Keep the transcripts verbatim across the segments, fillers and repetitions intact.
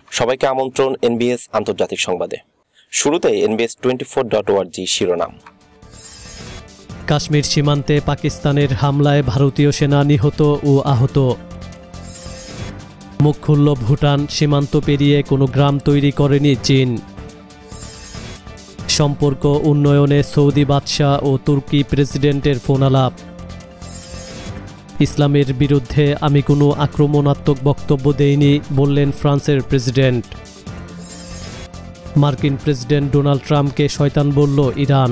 সবাইকে আমন্ত্রণ এনবিএস আন্তর্জাতিক সংবাদে। শুরুতে NBS twenty four dot O R G শিরোনাম। কাশ্মীর সীমান্তে পাকিস্তানের হামলায় ভারতীয় সেনা নিহত ও আহত। মুখ খুলল ভুটান, সীমান্ত পেরিয়ে কোনো গ্রাম তৈরি করেনি চীন। সম্পর্ক উন্নয়নে সৌদি বাদশাহ ও তুর্কি প্রেসিডেন্টের ফোনালাপ। ইসলামের বিরুদ্ধে আমি কোনো আক্রমণাত্মক বক্তব্য দেইনি বললেন ফ্রান্সের প্রেসিডেন্ট। মার্কিন প্রেসিডেন্ট ডোনাল্ড ট্রাম্পকে শয়তান বলল ইরান।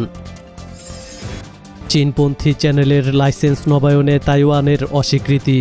চীনপন্থী চ্যানেলের লাইসেন্স নবায়নে তাইওয়ানের অস্বীকৃতি।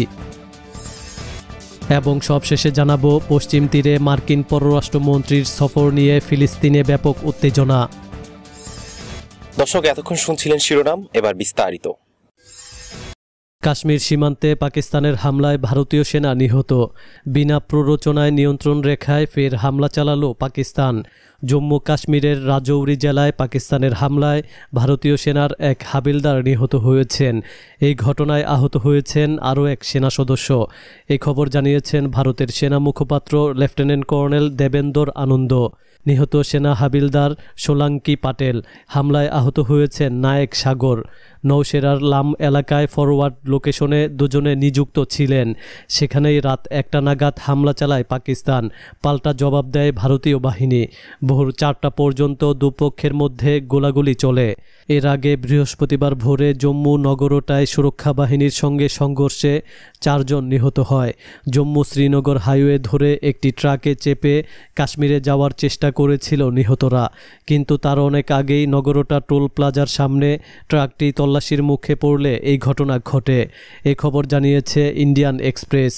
এবং সবশেষে জানাবো পশ্চিম তীরে মার্কিন পররাষ্ট্রমন্ত্রীর সফর নিয়ে ফিলিস্তিনে ব্যাপক উত্তেজনা। দর্শক, এতক্ষণ শুনছিলেন শিরোনাম, এবার বিস্তারিত। কাশ্মীর সীমান্তে পাকিস্তানের হামলায় ভারতীয় সেনা নিহত। বিনা প্ররোচনায় নিয়ন্ত্রণ রেখায় ফের হামলা চালালো পাকিস্তান। জম্মু কাশ্মীরের রাজৌরি জেলায় পাকিস্তানের হামলায় ভারতীয় সেনার এক হাবিলদার নিহত হয়েছেন। এই ঘটনায় আহত হয়েছেন আরও এক সেনা সদস্য। এই খবর জানিয়েছেন ভারতের সেনা মুখপাত্র লেফটেন্যান্ট কর্নেল দেবেন্দর আনন্দ। নিহত সেনা হাবিলদার সোলাঙ্কি পাটেল। হামলায় আহত হয়েছেন নায়েক সাগর। নৌসেরার লাম এলাকায় ফরওয়ার্ড লোকেশনে দুজনে নিযুক্ত ছিলেন। সেখানেই রাত একটা নাগাদ হামলা চালায় পাকিস্তান। পাল্টা জবাব দেয় ভারতীয় বাহিনী। ভোর চারটা পর্যন্ত দুপক্ষের মধ্যে গোলাগুলি চলে। এর আগে বৃহস্পতিবার ভোরে জম্মু নগরোটায় সুরক্ষা বাহিনীর সঙ্গে সংঘর্ষে চারজন নিহত হয়। জম্মু শ্রীনগর হাইওয়ে ধরে একটি ট্রাকে চেপে কাশ্মীরে যাওয়ার চেষ্টা করেছিল নিহতরা, কিন্তু তার অনেক আগেই নগরোটা টোল প্লাজার সামনে ট্রাকটি তল্লাশির মুখে পড়লে এই ঘটনা ঘটে। এ খবর জানিয়েছে ইন্ডিয়ান এক্সপ্রেস।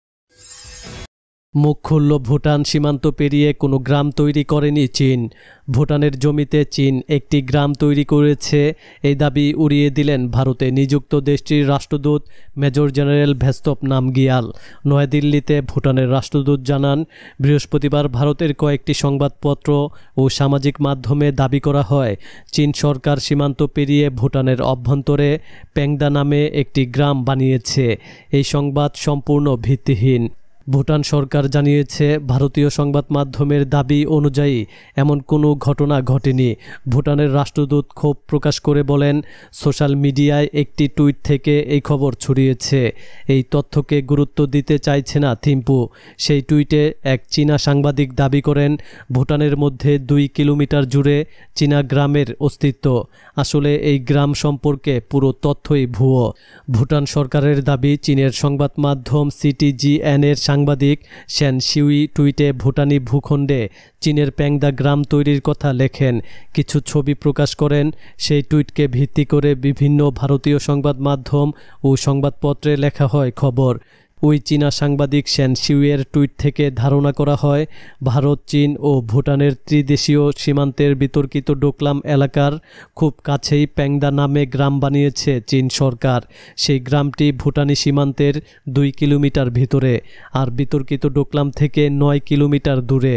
মুখ খুলল ভুটান, সীমান্ত পেরিয়ে কোনো গ্রাম তৈরি করেনি চীন। ভুটানের জমিতে চীন একটি গ্রাম তৈরি করেছে, এই দাবি উড়িয়ে দিলেন ভারতে নিযুক্ত দেশটির রাষ্ট্রদূত মেজর জেনারেল ভেস্তপ নামগিয়াল। নয়াদিল্লিতে ভুটানের রাষ্ট্রদূত জানান, বৃহস্পতিবার ভারতের কয়েকটি সংবাদপত্র ও সামাজিক মাধ্যমে দাবি করা হয় চীন সরকার সীমান্ত পেরিয়ে ভুটানের অভ্যন্তরে পেংদা নামে একটি গ্রাম বানিয়েছে। এই সংবাদ সম্পূর্ণ ভিত্তিহীন। ভুটান সরকার জানিয়েছে ভারতীয় সংবাদ মাধ্যমের দাবি অনুযায়ী এমন কোনো ঘটনা ঘটেনি। ভুটানের রাষ্ট্রদূত ক্ষোভ প্রকাশ করে বলেন, সোশ্যাল মিডিয়ায় একটি টুইট থেকে এই খবর ছড়িয়েছে। এই তথ্যকে গুরুত্ব দিতে চাইছে না থিম্পু। সেই টুইটে এক চীনা সাংবাদিক দাবি করেন ভুটানের মধ্যে দুই কিলোমিটার জুড়ে চীনা গ্রামের অস্তিত্ব। আসলে এই গ্রাম সম্পর্কে পুরো তথ্যই ভুয়ো। ভুটান সরকারের দাবি চীনের সংবাদ মাধ্যম সিটিজিএন এর সাংবাদিক শ্যান শিউই টুইটে ভুটানি ভূখণ্ডে চীনের পেংদা গ্রাম তৈরির কথা লেখেন, কিছু ছবি প্রকাশ করেন। সেই টুইটকে ভিত্তি করে বিভিন্ন ভারতীয় সংবাদ মাধ্যম ও সংবাদপত্রে লেখা হয় খবর। ওই চীনা সাংবাদিক শ্যান শিউয়ের টুইট থেকে ধারণা করা হয় ভারত, চীন ও ভুটানের ত্রিদেশীয় সীমান্তের বিতর্কিত ডোকলাম এলাকার খুব কাছেই পেংদা নামে গ্রাম বানিয়েছে চীন সরকার। সেই গ্রামটি ভুটানি সীমান্তের দুই কিলোমিটার ভিতরে, আর বিতর্কিত ডোকলাম থেকে নয় কিলোমিটার দূরে।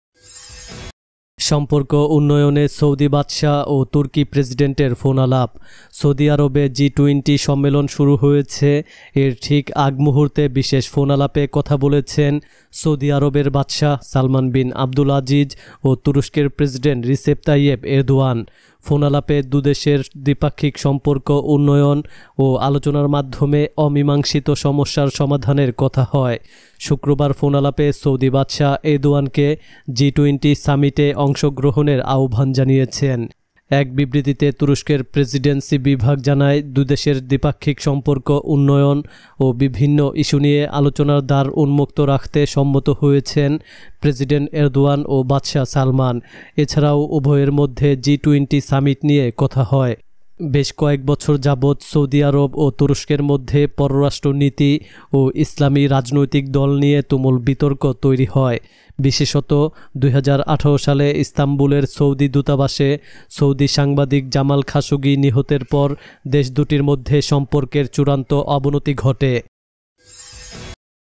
সম্পর্ক উন্নয়নে সৌদি বাদশাহ ও তুর্কি প্রেসিডেন্টের ফোনালাপ। সৌদি আরবে জি টোয়েন্টি সম্মেলন শুরু হয়েছে। এর ঠিক আগ মুহূর্তে বিশেষ ফোনালাপে কথা বলেছেন সৌদি আরবের বাদশাহ সালমান বিন আব্দুল আজিজ ও তুরস্কের প্রেসিডেন্ট রিসেপ তাইয়েব এরদোয়ান। ফোনালাপে দুদেশের দ্বিপাক্ষিক সম্পর্ক উন্নয়ন ও আলোচনার মাধ্যমে অমীমাংসিত সমস্যার সমাধানের কথা হয়। শুক্রবার ফোনালাপে সৌদি বাদশাহ এরদোয়ানকে জি টোয়েন্টি সামিটে অংশগ্রহণের আহ্বান জানিয়েছেন। এক বিবৃতিতে তুরস্কের প্রেসিডেন্সি বিভাগ জানায়, দুদেশের দ্বিপাক্ষিক সম্পর্ক উন্নয়ন ও বিভিন্ন ইস্যু নিয়ে আলোচনার দ্বার উন্মুক্ত রাখতে সম্মত হয়েছেন প্রেসিডেন্ট এরদোয়ান ও বাদশাহ সালমান। এছাড়াও উভয়ের মধ্যে জি টোয়েন্টি সামিট নিয়ে কথা হয়। বেশ কয়েক বছর যাবৎ সৌদি আরব ও তুরস্কের মধ্যে পররাষ্ট্রনীতি ও ইসলামী রাজনৈতিক দল নিয়ে তুমুল বিতর্ক তৈরি হয়। বিশেষত দুই হাজার আঠারো সালে ইস্তাম্বুলের সৌদি দূতাবাসে সৌদি সাংবাদিক জামাল খাশোগি নিহতের পর দেশ দুটির মধ্যে সম্পর্কের চূড়ান্ত অবনতি ঘটে।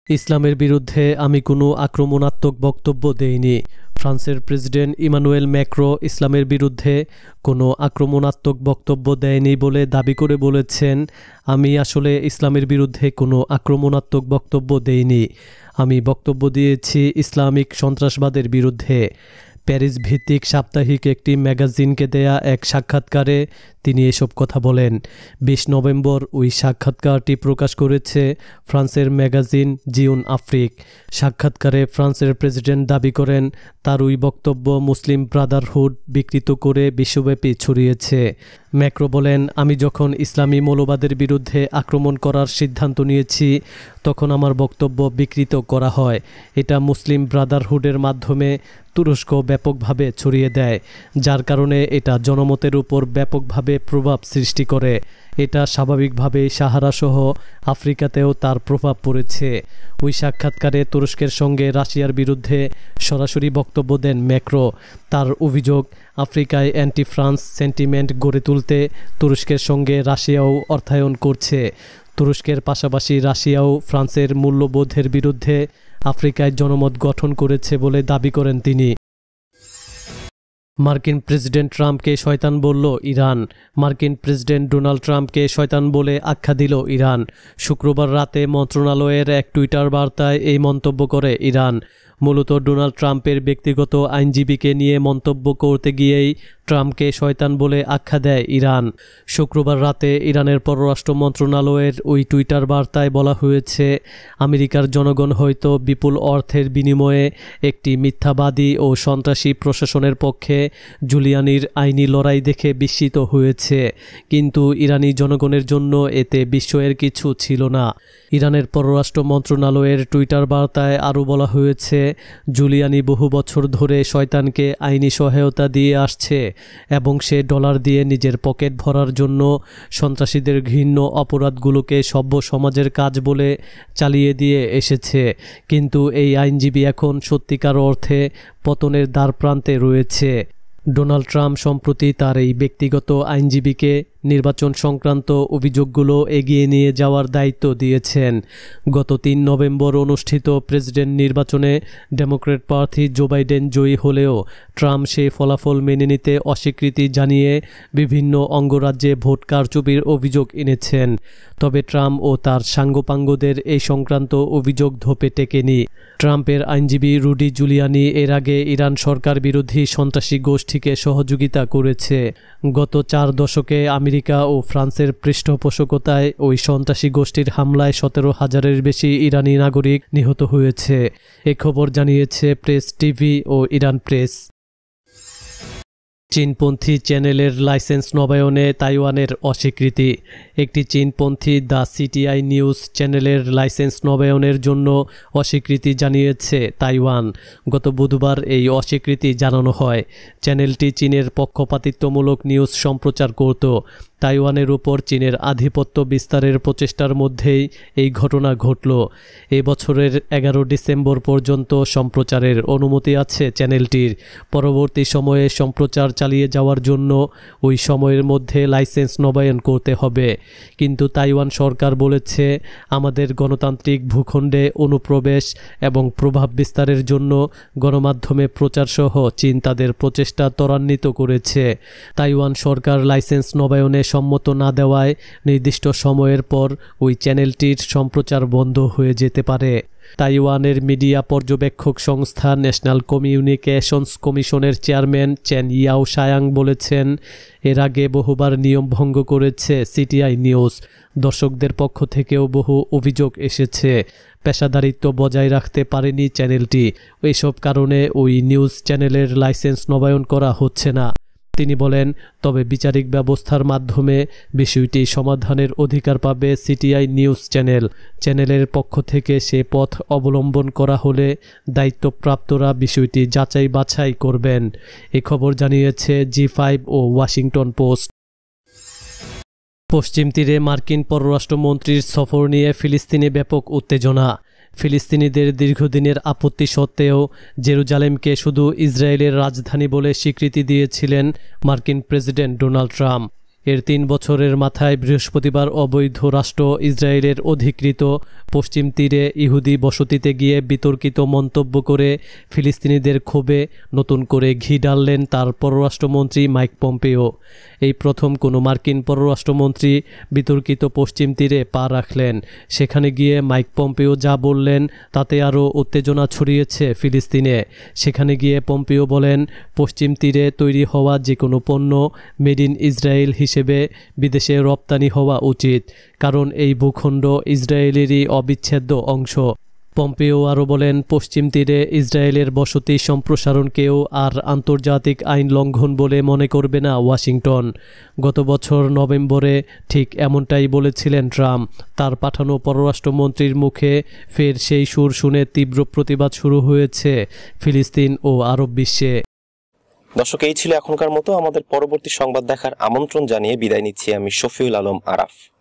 ইসলামের বিরুদ্ধে আমি কোনো আক্রমণাত্মক বক্তব্য দেইনি। ফ্রান্সের প্রেসিডেন্ট ইমানুয়েল ম্যাক্রো ইসলামের বিরুদ্ধে কোনো আক্রমণাত্মক বক্তব্য দেয়নি বলে দাবি করে বলেছেন, আমি আসলে ইসলামের বিরুদ্ধে কোনো আক্রমণাত্মক বক্তব্য দেইনি। আমি বক্তব্য দিয়েছি ইসলামিক সন্ত্রাসবাদের বিরুদ্ধে। প্যারিস ভিত্তিক সাপ্তাহিক একটি ম্যাগাজিনকে দেয়া এক সাক্ষাৎকারে তিনি এসব কথা বলেন। বিশ নভেম্বর ওই সাক্ষাৎকারটি প্রকাশ করেছে ফ্রান্সের ম্যাগাজিন জিউন আফ্রিক। সাক্ষাৎকারে ফ্রান্সের প্রেসিডেন্ট দাবি করেন, তার ওই বক্তব্য মুসলিম ব্রাদারহুড বিকৃত করে বিশ্বব্যাপী ছড়িয়েছে। ম্যাক্রো বলেন, আমি যখন ইসলামী মৌলবাদের বিরুদ্ধে আক্রমণ করার সিদ্ধান্ত নিয়েছি তখন আমার বক্তব্য বিকৃত করা হয়। এটা মুসলিম ব্রাদারহুডের মাধ্যমে তুরস্ক ব্যাপকভাবে ছড়িয়ে দেয়, যার কারণে এটা জনমতের উপর ব্যাপকভাবে প্রভাব সৃষ্টি করে। এটা স্বাভাবিকভাবেই সাহারাসহ আফ্রিকাতেও তার প্রভাব পড়েছে। ওই সাক্ষাৎকারে তুরস্কের সঙ্গে রাশিয়ার বিরুদ্ধে সরাসরি বক্তব্য দেন ম্যাক্রো। তার অভিযোগ, আফ্রিকায় অ্যান্টি ফ্রান্স সেন্টিমেন্ট গড়ে তুলতে তুরস্কের সঙ্গে রাশিয়াও অর্থায়ন করছে। তুরস্কের পাশাপাশি রাশিয়াও ফ্রান্সের মূল্যবোধের বিরুদ্ধে আফ্রিকায় জনমত গঠন করেছে বলে দাবি করেন তিনি। মার্কিন প্রেসিডেন্ট ট্রাম্পকে শয়তান বলল ইরান। মার্কিন প্রেসিডেন্ট ডোনাল্ড ট্রাম্পকে শয়তান বলে আখ্যা দিল ইরান। শুক্রবার রাতে মন্ত্রণালয়ের এক টুইটার বার্তায় এই মন্তব্য করে ইরান। মূলত ডোনাল্ড ট্রাম্পের ব্যক্তিগত আইনজীবীকে নিয়ে মন্তব্য করতে গিয়েই ট্রাম্পকে শয়তান বলে আখ্যা দেয় ইরান। শুক্রবার রাতে ইরানের পররাষ্ট্র মন্ত্রণালয়ের ওই টুইটার বার্তায় বলা হয়েছে, আমেরিকার জনগণ হয়তো বিপুল অর্থের বিনিময়ে একটি মিথ্যাবাদী ও সন্ত্রাসী প্রশাসনের পক্ষে জুলিয়ানির আইনি লড়াই দেখে বিস্মিত হয়েছে, কিন্তু ইরানি জনগণের জন্য এতে বিস্ময়ের কিছু ছিল না। ইরানের পররাষ্ট্র মন্ত্রণালয়ের টুইটার বার্তায় আরও বলা হয়েছে, জুলিয়ানি বহু বছর ধরে শয়তানকে আইনি সহায়তা দিয়ে আসছে এবং সে ডলার দিয়ে নিজের পকেট ভরার জন্য সন্ত্রাসীদের ঘৃণ্য অপরাধগুলোকে সভ্য সমাজের কাজ বলে চালিয়ে দিয়ে এসেছে। কিন্তু এই আইনজীবী এখন সত্যিকার অর্থে পতনের দ্বারপ্রান্তে রয়েছে। ডোনাল্ড ট্রাম্প সম্প্রতি তার এই ব্যক্তিগত আইনজীবীকে নির্বাচন সংক্রান্ত অভিযোগগুলো এগিয়ে নিয়ে যাওয়ার দায়িত্ব দিয়েছেন। গত তিন নভেম্বর অনুষ্ঠিত প্রেসিডেন্ট নির্বাচনে ডেমোক্র্যাট প্রার্থী জো বাইডেন জয়ী হলেও ট্রাম্প সেই ফলাফল মেনে নিতে অস্বীকৃতি জানিয়ে বিভিন্ন অঙ্গরাজ্যে ভোট কারচুপির অভিযোগ এনেছেন। তবে ট্রাম্প ও তার সাঙ্গপাঙ্গদের এই সংক্রান্ত অভিযোগ ধোপে টেকেনি। ট্রাম্পের আইনজীবী রুডি জুলিয়ানি এর আগে ইরান সরকার বিরোধী সন্ত্রাসী গোষ্ঠীকে সহযোগিতা করেছে। গত চার দশকে আমেরিকা ও ফ্রান্সের পৃষ্ঠপোষকতায় ওই সন্ত্রাসী গোষ্ঠীর হামলায় সতেরো হাজারের বেশি ইরানি নাগরিক নিহত হয়েছে। এ খবর জানিয়েছে প্রেস টিভি ও ইরান প্রেস। চীনপন্থী চ্যানেলের লাইসেন্স নবায়নে তাইওয়ানের অস্বীকৃতি। একটি চীনপন্থী দ্য সিটিআই নিউজ চ্যানেলের লাইসেন্স নবায়নের জন্য অস্বীকৃতি জানিয়েছে তাইওয়ান। গত বুধবার এই অস্বীকৃতি জানানো হয়। চ্যানেলটি চীনের পক্ষপাতিত্বমূলক নিউজ সম্প্রচার করত। তাইওয়ানের উপর চীনের আধিপত্য বিস্তারের প্রচেষ্টার মধ্যেই এই ঘটনা ঘটল। এ বছরের এগারো ডিসেম্বর পর্যন্ত সম্প্রচারের অনুমতি আছে চ্যানেলটির। পরবর্তী সময়ে সম্প্রচার চালিয়ে যাওয়ার জন্য ওই সময়ের মধ্যে লাইসেন্স নবায়ন করতে হবে। কিন্তু তাইওয়ান সরকার বলেছে, আমাদের গণতান্ত্রিক ভূখণ্ডে অনুপ্রবেশ এবং প্রভাব বিস্তারের জন্য গণমাধ্যমে প্রচারসহ চীন তাদের প্রচেষ্টা ত্বরান্বিত করেছে। তাইওয়ান সরকার লাইসেন্স নবায়নে সম্মত না দেওয়ায় নির্দিষ্ট সময়ের পর ওই চ্যানেলটির সম্প্রচার বন্ধ হয়ে যেতে পারে। তাইওয়ানের মিডিয়া পর্যবেক্ষক সংস্থা ন্যাশনাল কমিউনিকেশনস কমিশনের চেয়ারম্যান চেন ইয়াও শায়াং বলেছেন, এর আগে বহুবার নিয়ম ভঙ্গ করেছে সিটিআই নিউজ। দর্শকদের পক্ষ থেকেও বহু অভিযোগ এসেছে। পেশাদারিত্ব বজায় রাখতে পারেনি চ্যানেলটি। এসব কারণে ওই নিউজ চ্যানেলের লাইসেন্স নবায়ন করা হচ্ছে না। তিনি বলেন, তবে বিচারিক ব্যবস্থার মাধ্যমে বিষয়টি সমাধানের অধিকার পাবে সিটিআই নিউজ চ্যানেল। চ্যানেলের পক্ষ থেকে সে পথ অবলম্বন করা হলে দায়িত্বপ্রাপ্তরা বিষয়টি যাচাই বাছাই করবেন। এ খবর জানিয়েছে জি ফাইভ ও ওয়াশিংটন পোস্ট। পশ্চিম তীরে মার্কিন পররাষ্ট্রমন্ত্রীর সফর নিয়ে ফিলিস্তিনে ব্যাপক উত্তেজনা। ফিলিস্তিনিদের দীর্ঘদিনের আপত্তি সত্ত্বেও জেরুজালেমকে শুধু ইসরায়েলের রাজধানী বলে স্বীকৃতি দিয়েছিলেন মার্কিন প্রেসিডেন্ট ডোনাল্ড ট্রাম্প। এর তিন বছরের মাথায় বৃহস্পতিবার অবৈধ রাষ্ট্র ইসরায়েলের অধিকৃত পশ্চিম তীরে ইহুদি বসতিতে গিয়ে বিতর্কিত মন্তব্য করে ফিলিস্তিনিদের ক্ষোভে নতুন করে ঘি ঢাললেন তার পররাষ্ট্রমন্ত্রী মাইক পম্পেও। এই প্রথম কোনো মার্কিন পররাষ্ট্রমন্ত্রী বিতর্কিত পশ্চিম তীরে পা রাখলেন। সেখানে গিয়ে মাইক পম্পেও যা বললেন তাতে আরও উত্তেজনা ছড়িয়েছে ফিলিস্তিনে। সেখানে গিয়ে পম্পেও বলেন, পশ্চিম তীরে তৈরি হওয়া যে কোনো পণ্য মেড ইন ইসরায়েল হিসেবে বিদেশে রপ্তানি হওয়া উচিত, কারণ এই ভূখণ্ড ইসরায়েলেরই অবিচ্ছেদ্য অংশ। পম্পেও আরও বলেন, পশ্চিম তীরে ইসরায়েলের বসতি সম্প্রসারণকেও আর আন্তর্জাতিক আইন লঙ্ঘন বলে মনে করবে না ওয়াশিংটন। গত বছর নভেম্বরে ঠিক এমনটাই বলেছিলেন ট্রাম্প। তার পাঠানো পররাষ্ট্রমন্ত্রীর মুখে ফের সেই সুর শুনে তীব্র প্রতিবাদ শুরু হয়েছে ফিলিস্তিন ও আরব বিশ্বে। দর্শক, এই ছিল এখনকার মতো। আমাদের পরবর্তী সংবাদ দেখার আমন্ত্রণ জানিয়ে বিদায় নিচ্ছি আমি শফিউল আলম আরাফ।